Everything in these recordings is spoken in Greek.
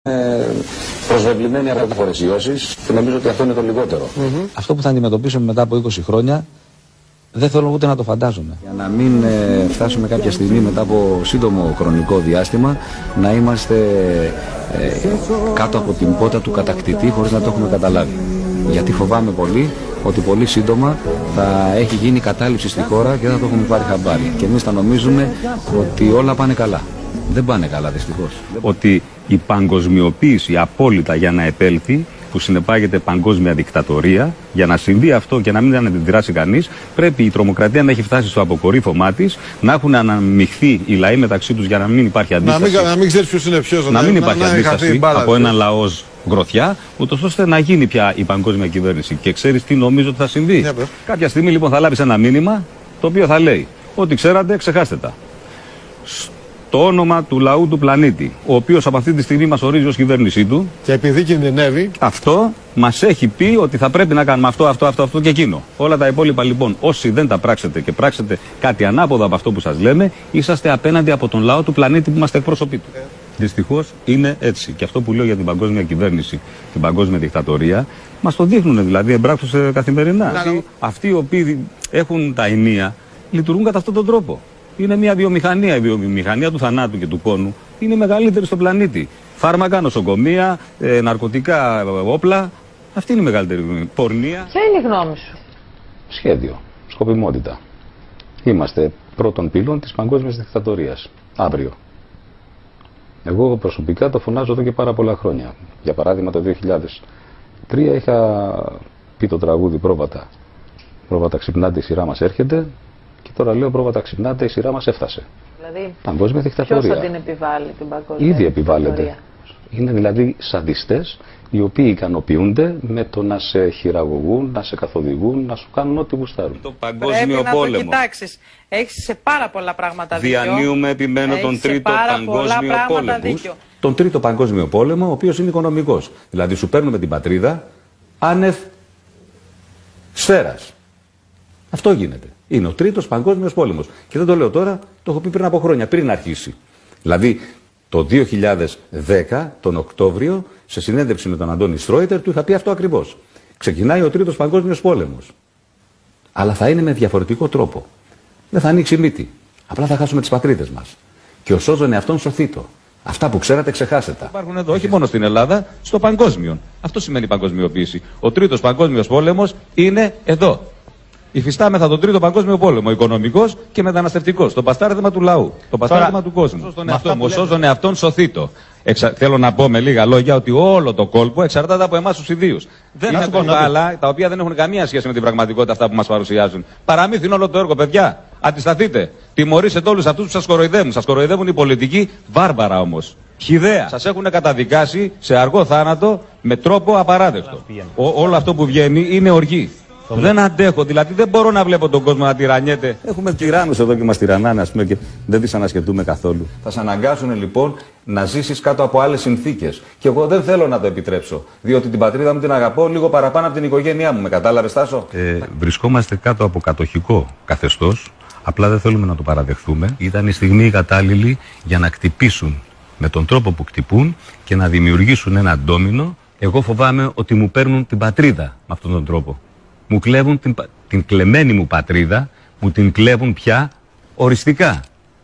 Προσβεβλημένοι από φορεσιώσεις και νομίζω ότι αυτό είναι το λιγότερο. Αυτό που θα αντιμετωπίσουμε μετά από 20 χρόνια δεν θέλω ούτε να το φαντάζομαι. Για να μην φτάσουμε κάποια στιγμή μετά από σύντομο χρονικό διάστημα να είμαστε κάτω από την πότα του κατακτητή χωρίς να το έχουμε καταλάβει. Γιατί φοβάμαι πολύ ότι πολύ σύντομα θα έχει γίνει κατάληψη στη χώρα και δεν θα το έχουμε πάρει χαμπάρι. Και εμείς θα νομίζουμε ότι όλα πάνε καλά. Δεν πάνε καλά δυστυχώς. Ότι η παγκοσμιοποίηση απόλυτα για να επέλθει, που συνεπάγεται παγκόσμια δικτατορία, για να συμβεί αυτό και να μην αντιδράσει κανείς, πρέπει η τρομοκρατία να έχει φτάσει στο αποκορύφωμά της, να έχουν αναμειχθεί οι λαοί μεταξύ τους για να μην υπάρχει αντίσταση. Να μην ξέρεις ποιος είναι ποιος. Να μην υπάρχει αντίσταση από έναν λαό γροθιά, ούτως ώστε να γίνει πια η παγκόσμια κυβέρνηση. Και ξέρεις τι νομίζω ότι θα συμβεί. Κάποια στιγμή λοιπόν θα λάβεις ένα μήνυμα το οποίο θα λέει: ό,τι ξέρατε, ξεχάστε τα. Το όνομα του λαού του πλανήτη, ο οποίος από αυτή τη στιγμή μας ορίζει ως κυβέρνησή του. Και επειδή κινδυνεύει. Αυτό μας έχει πει ότι θα πρέπει να κάνουμε αυτό και εκείνο. Όλα τα υπόλοιπα λοιπόν, όσοι δεν τα πράξετε και πράξετε κάτι ανάποδα από αυτό που σας λέμε, είσαστε απέναντι από τον λαό του πλανήτη που είμαστε εκπρόσωποι του. Δυστυχώς είναι έτσι. Και αυτό που λέω για την παγκόσμια κυβέρνηση, την παγκόσμια δικτατορία, μας το δείχνουν δηλαδή εμπράκτως καθημερινά. Αυτοί οι οποίοι έχουν τα ενία λειτουργούν κατά αυτόν τον τρόπο. Είναι μια βιομηχανία. Η βιομηχανία του θανάτου και του πόνου είναι η μεγαλύτερη στον πλανήτη. Φάρμακα, νοσοκομεία, ναρκωτικά, όπλα. Αυτή είναι η μεγαλύτερη πορνεία. Ποια είναι η γνώμη σου? Σχέδιο, σκοπιμότητα. Είμαστε πρώτων πυλών της παγκόσμιας δικτατορίας. Αύριο. Εγώ προσωπικά το φωνάζω εδώ και πάρα πολλά χρόνια. Για παράδειγμα το 2003 είχα πει το τραγούδι πρόβατα. Πρόβατα ξυπνάτε, η σειρά μας έρχεται. Και τώρα λέω πρόβατα ξυπνάτε, η σειρά μας έφτασε. Δηλαδή, παγκόσμια δικτατορία. Ποιος θα την επιβάλλει την παγκόσμια Ήδη επιβάλλεται. Είναι δηλαδή σαντιστές οι οποίοι ικανοποιούνται με το να σε χειραγωγούν, να σε καθοδηγούν, να σου κάνουν ό,τι γουστάρουν. Το παγκόσμιο πρέπει πόλεμο. Να το κοιτάξεις. Έχεις σε πάρα πολλά πράγματα δίκιο. Διανύουμε, επιμένω, τον τρίτο παγκόσμιο πόλεμο. Τον τρίτο παγκόσμιο πόλεμο, ο οποίος είναι οικονομικός. Δηλαδή σου παίρνουμε την πατρίδα άνευ σφαίρας. Αυτό γίνεται. Είναι ο τρίτος παγκόσμιος πόλεμος. Και δεν το λέω τώρα, το έχω πει πριν από χρόνια, πριν αρχίσει. Δηλαδή, το 2010, τον Οκτώβριο, σε συνέντευξη με τον Αντώνη Στρόιτερ, του είχα πει αυτό ακριβώς. Ξεκινάει ο τρίτος παγκόσμιος πόλεμος. Αλλά θα είναι με διαφορετικό τρόπο. Δεν θα ανοίξει μύτη. Απλά θα χάσουμε τις πατρίδες μας. Και ο σώζον εαυτόν σωθήτο. Αυτά που ξέρατε, ξεχάσετε. Υπάρχουν εδώ, όχι μόνο στην Ελλάδα, στο παγκόσμιο. Αυτό σημαίνει παγκοσμιοποίηση. Ο τρίτος παγκόσμιος πόλεμος είναι εδώ. Υφιστάμεθα τον τρίτο παγκόσμιο πόλεμο, οικονομικός και μεταναστευτικός. Το παστάρδεμα του λαού. Το παστάρδεμα του κόσμου. Ο σώζον εαυτόν σωθήτο. Θέλω να πω με λίγα λόγια ότι όλο το κόλπο εξαρτάται από εμάς τους ιδίους. Δεν είναι ακόμα άλλα τα οποία δεν έχουν καμία σχέση με την πραγματικότητα αυτά που μας παρουσιάζουν. Παραμύθι είναι όλο το έργο, παιδιά. Αντισταθείτε. Τιμωρήσετε όλους αυτούς που σας κοροϊδεύουν. Σας κοροϊδεύουν οι πολιτικοί, βάρβαρα όμως. Χυδαία. Σας έχουν καταδικάσει σε αργό θάνατο με τρόπο απαράδεκτο. Όλο αυτό που βγαίνει είναι οργή. Δεν αντέχω, δηλαδή δεν μπορώ να βλέπω τον κόσμο να τυραννιέται. Έχουμε τυράννους εδώ και μας τυραννάνε, ας πούμε, και δεν τις ανασκεπτούμε καθόλου. Θα σε αναγκάσουν λοιπόν να ζήσεις κάτω από άλλες συνθήκες. Και εγώ δεν θέλω να το επιτρέψω. Διότι την πατρίδα μου την αγαπώ λίγο παραπάνω από την οικογένειά μου. Με κατάλαβες, Τάσο? Βρισκόμαστε κάτω από κατοχικό καθεστώς. Απλά δεν θέλουμε να το παραδεχθούμε. Ήταν η στιγμή κατάλληλη για να χτυπήσουν με τον τρόπο που χτυπούν και να δημιουργήσουν ένα ντόμινο. Εγώ φοβάμαι ότι μου παίρνουν την πατρίδα με αυτόν τον τρόπο. Μου κλέβουν την κλεμμένη μου πατρίδα, μου την κλέβουν πια οριστικά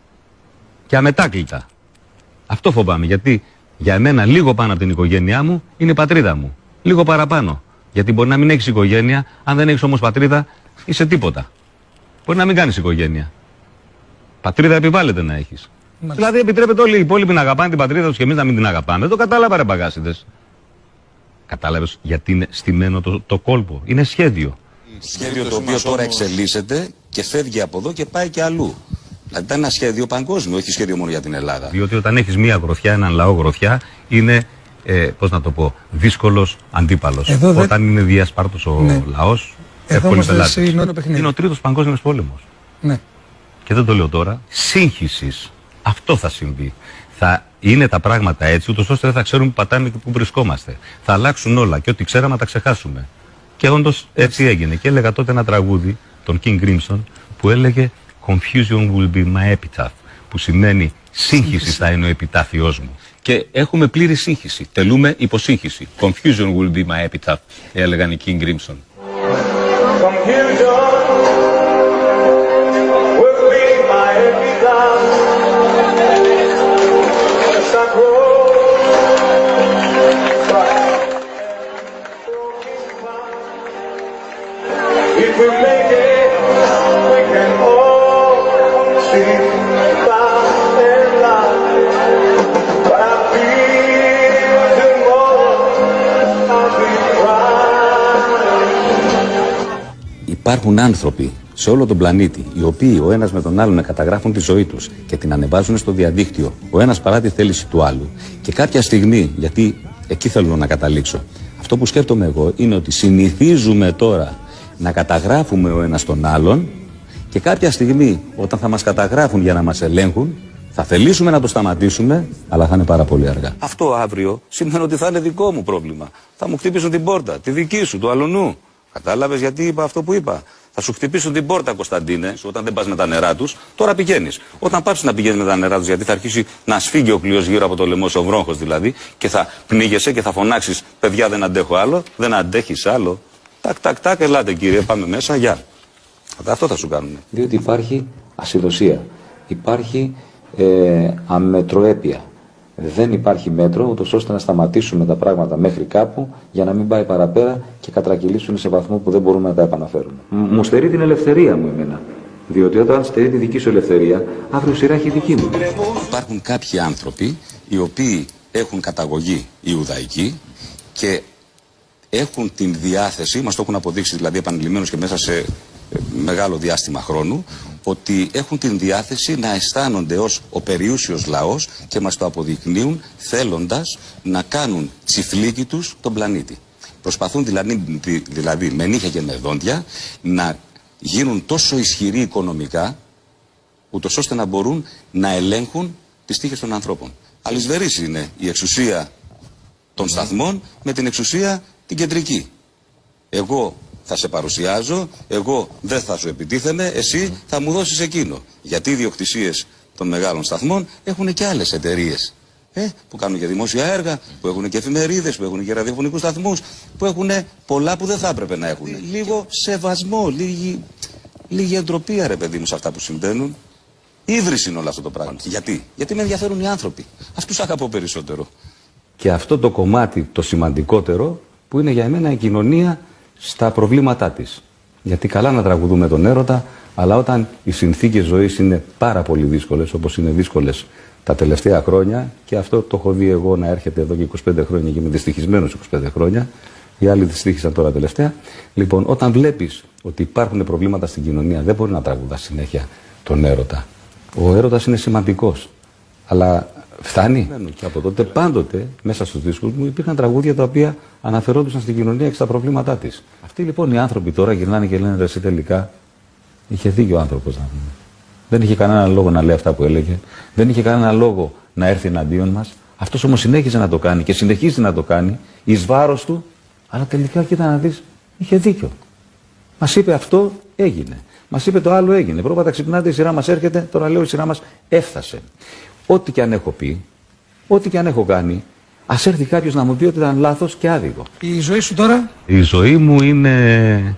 και αμετάκλητα. Αυτό φοβάμαι, γιατί για μένα λίγο πάνω από την οικογένειά μου είναι η πατρίδα μου. Λίγο παραπάνω. Γιατί μπορεί να μην έχεις οικογένεια, αν δεν έχεις όμως πατρίδα είσαι τίποτα. Μπορεί να μην κάνεις οικογένεια. Πατρίδα επιβάλλεται να έχεις. Δηλαδή επιτρέπεται όλοι οι υπόλοιποι να αγαπάνε την πατρίδα τους και εμείς να μην την αγαπάμε. Δεν το κατάλαβα, ρε παγάσιδες. Κατάλαβες γιατί είναι στημένο το κόλπο. Είναι σχέδιο. Σχέδιο το οποίο τώρα εξελίσσεται και φεύγει από εδώ και πάει και αλλού. Δηλαδή ήταν ένα σχέδιο παγκόσμιο, όχι σχέδιο μόνο για την Ελλάδα. Διότι όταν έχεις μία γροθιά, έναν λαό γροθιά, είναι, πώς να το πω, δύσκολος αντίπαλος. Όταν είναι διασπάρτος ο λαός, εύκολη πελάτης. Είναι ο τρίτος παγκόσμιος πόλεμος. Ναι. Και δεν το λέω τώρα. Σύγχυσης. Αυτό θα συμβεί. Θα είναι τα πράγματα έτσι, ούτως ώστε δεν θα ξέρουμε που πατάμε και πού βρισκόμαστε. Θα αλλάξουν όλα και ό,τι ξέραμε να τα ξεχάσουμε. Και όντως έτσι έγινε. Και έλεγα τότε ένα τραγούδι, τον King Crimson, που έλεγε Confusion will be my epitaph, που σημαίνει Σύγχυση θα είναι ο επιτάφιος μου. Και έχουμε πλήρη σύγχυση. Τελούμε υποσύγχυση. Confusion will be my epitaph, έλεγαν οι King Crimson. Υπάρχουν άνθρωποι σε όλο τον πλανήτη, οι οποίοι ο ένας με τον άλλον καταγράφουν τη ζωή τους και την ανεβάζουν στο διαδίκτυο, ο ένας παρά τη θέληση του άλλου. Και κάποια στιγμή, γιατί εκεί θέλω να καταλήξω, αυτό που σκέφτομαι εγώ είναι ότι συνηθίζουμε τώρα να καταγράφουμε ο ένας τον άλλον και κάποια στιγμή, όταν θα μας καταγράφουν για να μας ελέγχουν, θα θελήσουμε να το σταματήσουμε, αλλά θα είναι πάρα πολύ αργά. Αυτό αύριο σημαίνει ότι θα είναι δικό μου πρόβλημα. Θα μου χτυπήσουν την πόρτα, τη δική σου, του αλουνού. Κατάλαβες γιατί είπα αυτό που είπα? Θα σου χτυπήσουν την πόρτα, Κωνσταντίνε, όταν δεν πας με τα νερά τους. Τώρα πηγαίνεις. Όταν πάψεις να πηγαίνεις με τα νερά τους, γιατί θα αρχίσει να σφίγγει ο κλειός γύρω από το λαιμό, ο βρόγχος δηλαδή, και θα πνίγεσαι και θα φωνάξεις: παιδιά, δεν αντέχω άλλο, δεν αντέχεις άλλο. Τάκ, τάκ, τάκ, ελάτε κύριε, πάμε μέσα, γεια. Αυτό θα σου κάνουν. Διότι υπάρχει ασυδοσία, υπάρχει αμετροέπεια. Δεν υπάρχει μέτρο, ούτως ώστε να σταματήσουμε τα πράγματα μέχρι κάπου για να μην πάει παραπέρα και κατρακυλήσουν σε βαθμό που δεν μπορούμε να τα επαναφέρουμε. Μου στερεί την ελευθερία μου εμένα. Διότι όταν στερεί τη δική σου ελευθερία, αύριο σειρά έχει δική μου. Υπάρχουν κάποιοι άνθρωποι οι οποίοι έχουν καταγωγή ιουδαϊκή και έχουν την διάθεση, μας το έχουν αποδείξει δηλαδή επανειλημμένως και μέσα σε μεγάλο διάστημα χρόνου, ότι έχουν την διάθεση να αισθάνονται ως ο περιούσιος λαός και μας το αποδεικνύουν θέλοντας να κάνουν τσιφλίκι τους τον πλανήτη. Προσπαθούν δηλαδή με νύχια και με δόντια να γίνουν τόσο ισχυροί οικονομικά, ούτως ώστε να μπορούν να ελέγχουν τις τύχες των ανθρώπων. Αλυσβερής είναι η εξουσία των σταθμών με την εξουσία την κεντρική. Εγώ θα σε παρουσιάζω, εγώ δεν θα σου επιτίθεμαι, εσύ θα μου δώσεις εκείνο. Γιατί οι ιδιοκτησίες των μεγάλων σταθμών έχουν και άλλες εταιρείες που κάνουν και δημόσια έργα, που έχουν και εφημερίδες, που έχουν και ραδιοφωνικούς σταθμούς, που έχουν πολλά που δεν θα έπρεπε να έχουν. Λίγο σεβασμό, λίγη εντροπία ρε παιδί μου σε αυτά που συμβαίνουν. Ίδρυση είναι όλο αυτό το πράγμα. Γιατί με ενδιαφέρουν οι άνθρωποι. Αυτούς αγαπώ περισσότερο. Και αυτό το κομμάτι το σημαντικότερο που είναι για εμένα η κοινωνία στα προβλήματά της. Γιατί καλά να τραγουδούμε τον έρωτα, αλλά όταν οι συνθήκες ζωής είναι πάρα πολύ δύσκολες, όπως είναι δύσκολες τα τελευταία χρόνια, και αυτό το έχω δει εγώ να έρχεται εδώ και 25 χρόνια και είμαι δυστυχισμένος 25 χρόνια, οι άλλοι δυστύχησαν τώρα τελευταία. Λοιπόν, όταν βλέπεις ότι υπάρχουν προβλήματα στην κοινωνία, δεν μπορεί να τραγουδάς συνέχεια τον έρωτα. Ο έρωτας είναι σημαντικός, αλλά φτάνει. Και από τότε πάντοτε μέσα στους δίσκους μου υπήρχαν τραγούδια τα οποία αναφερόντουσαν στην κοινωνία και στα προβλήματά της. Αυτοί λοιπόν οι άνθρωποι τώρα γυρνάνε και λένε: εσύ τελικά είχε δίκιο ο άνθρωπος να πούμε. Δεν είχε κανένα λόγο να λέει αυτά που έλεγε, δεν είχε κανένα λόγο να έρθει εναντίον μας. Αυτός όμως συνέχιζε να το κάνει και συνεχίζει να το κάνει εις βάρος του, αλλά τελικά κοίτα να δεις, είχε δίκιο. Μας είπε αυτό, έγινε. Μας είπε το άλλο, έγινε. Πρόβατα ξυπνάτε, η σειρά μας έρχεται, τώρα λέω η σειρά μας έφτασε. Ό,τι και αν έχω πει, ό,τι και αν έχω κάνει, ας έρθει κάποιος να μου πει ότι ήταν λάθος και άδικο. Η ζωή σου τώρα? Η ζωή μου είναι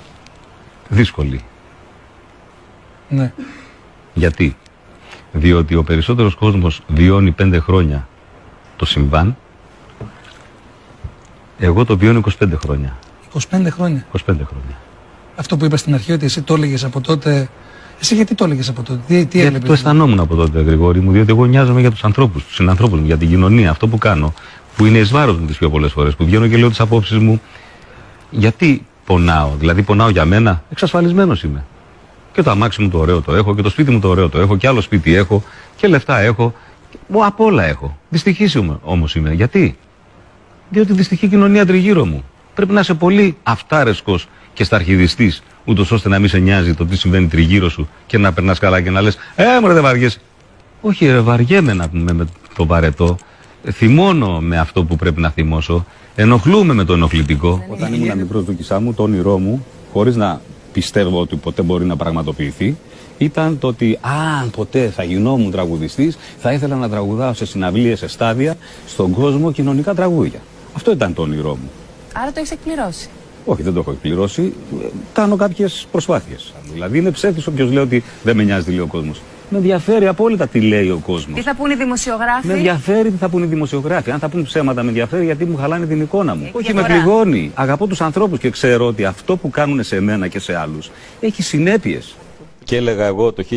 δύσκολη. Ναι. Γιατί? Διότι ο περισσότερος κόσμος βιώνει 5 χρόνια το συμβάν. Εγώ το βιώνω 25 χρόνια. 25 χρόνια. 25 χρόνια. Αυτό που είπα στην αρχή, ότι εσύ το έλεγες από τότε. Εσύ γιατί το έλεγες από τότε? Τι Γιατί το αισθανόμουν από τότε, Γρηγόρη μου, διότι εγώ νοιάζομαι για τους ανθρώπους, τους συνανθρώπους μου, για την κοινωνία. Αυτό που κάνω, που είναι εις βάρος μου τις πιο πολλές φορές, που βγαίνω και λέω τις απόψεις μου. Γιατί πονάω? Δηλαδή πονάω για μένα? Εξασφαλισμένος είμαι. Και το αμάξι μου το ωραίο το έχω, και το σπίτι μου το ωραίο το έχω, και άλλο σπίτι έχω, και λεφτά έχω. Απ' όλα έχω. Δυστυχής όμως είμαι. Γιατί? Διότι δυστυχή κοινωνία τριγύρω μου. Πρέπει να είσαι πολύ αυτάρεσκος και σταρχιδιστής, ούτως ώστε να μην σε νοιάζει το τι συμβαίνει τριγύρω σου και να περνάς καλά και να λες: μωρέ, δεν βαριέσαι. Όχι, ρε, βαριέμαι να πούμε με το βαρετό. Θυμώνω με αυτό που πρέπει να θυμώσω. Ενοχλούμε με το ενοχλητικό. Όταν ήμουν μικρός, Δούκησά μου, το όνειρό μου, χωρίς να πιστεύω ότι ποτέ μπορεί να πραγματοποιηθεί, ήταν το ότι αν ποτέ θα γινόμουν τραγουδιστής, θα ήθελα να τραγουδάω σε συναυλίες, σε στάδια, στον κόσμο κοινωνικά τραγούδια. Αυτό ήταν το όνειρό μου. Άρα το έχεις εκπληρώσει. Όχι, δεν το έχω εκπληρώσει. Κάνω κάποιες προσπάθειες. Δηλαδή είναι ψεύτης όποιος λέει ότι δεν με νοιάζει τι λέει ο κόσμος. Με ενδιαφέρει απόλυτα τι λέει ο κόσμος. Τι θα πούνε οι δημοσιογράφοι. Με ενδιαφέρει τι θα πούνε οι δημοσιογράφοι. Αν θα πούνε ψέματα, με ενδιαφέρει γιατί μου χαλάνε την εικόνα μου. Όχι, διαφορά. με πληγώνει. Αγαπώ τους ανθρώπους και ξέρω ότι αυτό που κάνουν σε μένα και σε άλλους έχει συνέπειες. Και έλεγα εγώ το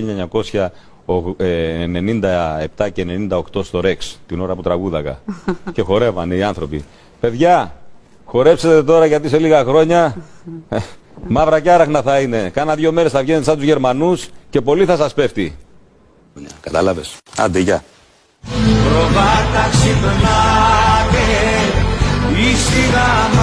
1997 και 98 στο Ρεξ, την ώρα που τραγούδαγα. Και χορεύανε οι άνθρωποι. Παιδιά, χορέψετε τώρα γιατί σε λίγα χρόνια μαύρα και άραχνα θα είναι. Κάνα 2 μέρες θα βγαίνετε σαν τους Γερμανούς και πολύ θα σας πέφτει. Κατάλαβες. Άντε, γεια. Προβάτα ξυπνάτε, η σιγά